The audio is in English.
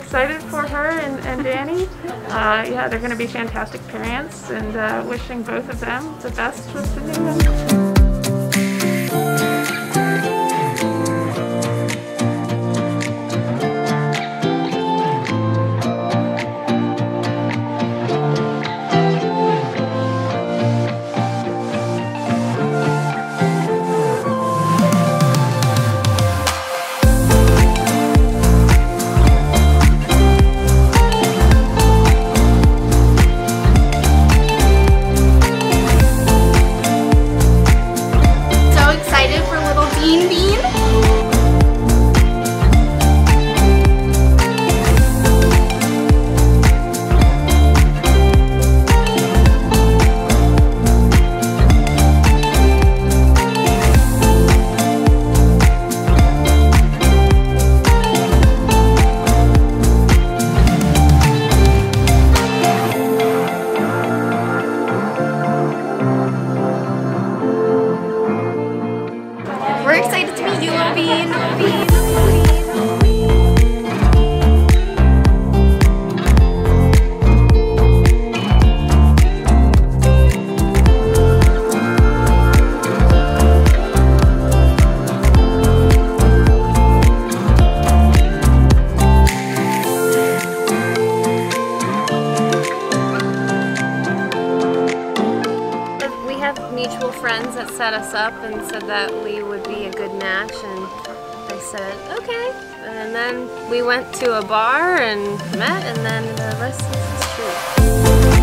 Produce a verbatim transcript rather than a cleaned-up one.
excited for her and, and Danny. Uh, yeah, they're going to be fantastic parents, and uh, wishing both of them the best with the new one. We're excited to meet you, Little Bean. Bean. Mutual friends that set us up and said that we would be a good match, and I said okay, and then we went to a bar and met, and then the rest is history.